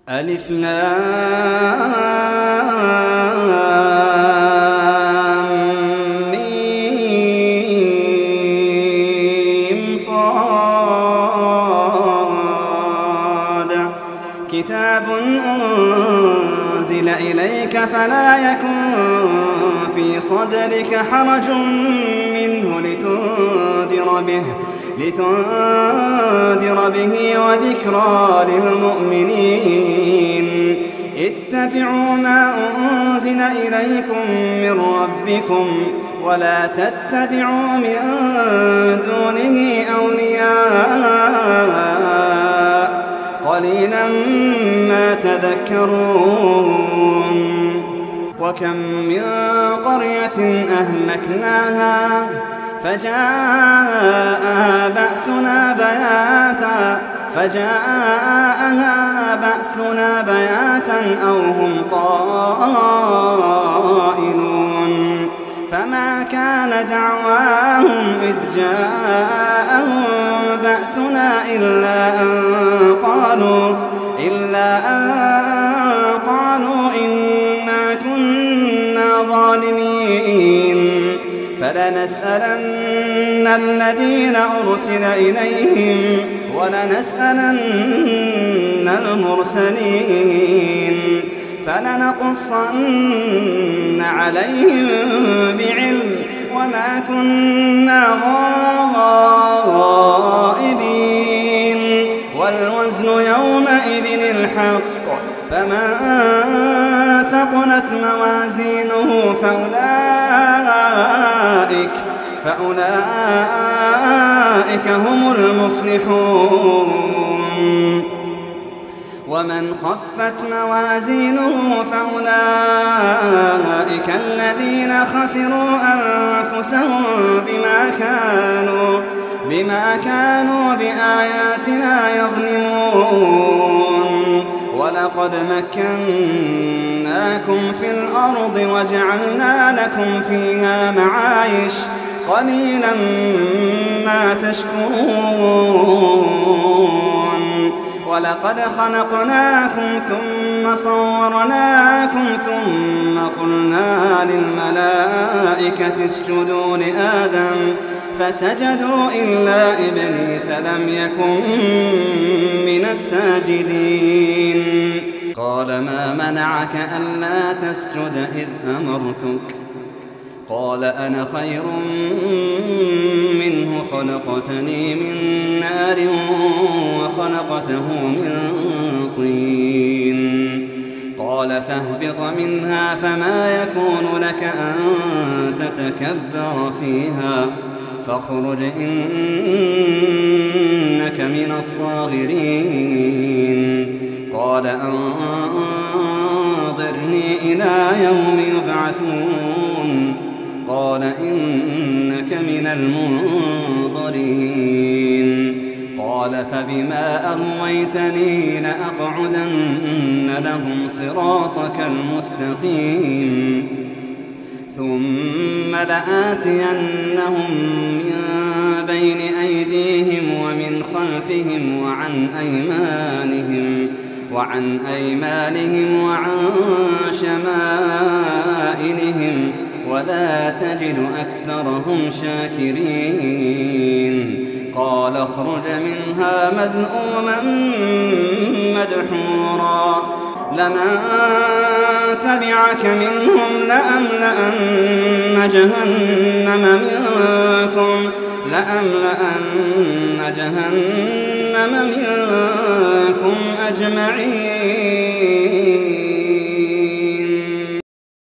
ألف لام ميم صاد كتاب أنزل إليك فلا يكن في صدرك حرج منه لتنذر به وذكرى للمؤمنين اتبعوا ما أنزل إليكم من ربكم ولا تتبعوا من دونه أولياء قليلا ما تذكرون وكم من قرية أهلكناها فجاءها بأسنا بياتا أو هم قائلون فما كان دعواهم إذ جاءهم بأسنا إلا أن قالوا إنا كنا ظالمين فلنسألن الذين أرسل إليهم ولنسألن المرسلين فلنقصن عليهم بعلم وما كنا غائبين والوزن يومئذ الحق فمن ثقلت موازينه فأولئك هم المفلحون ومن خفت موازينه فأولئك الذين خسروا أنفسهم بما كانوا بآياتنا يظلمون ولقد مكناكم في الأرض وجعلنا لكم فيها معايش قليلا ما تشكرون ولقد خلقناكم ثم صورناكم ثم قلنا للملائكة اسجدوا لآدم فسجدوا إلا إبليس لم يكن من الساجدين قال ما منعك ألا تسجد إذ أمرتك قال أنا خير منه خلقتني من نار وخلقته من طين قال فاهبط منها فما يكون لك أن تتكبر فيها فاخرج إنك من الصاغرين قال أنظرني إلى يوم يبعثون قال إنك من المنظرين قال فبما أغويتني لأقعدن لهم صراطك المستقيم ثم لآتينهم من بين أيديهم ومن خلفهم وعن أيمانهم وعن شمائلهم ولا تجد أكثرهم شاكرين قال اخرج منها مذءوما مدحورا لمن تبعك منهم لأملأن جهنم منكم أجمعين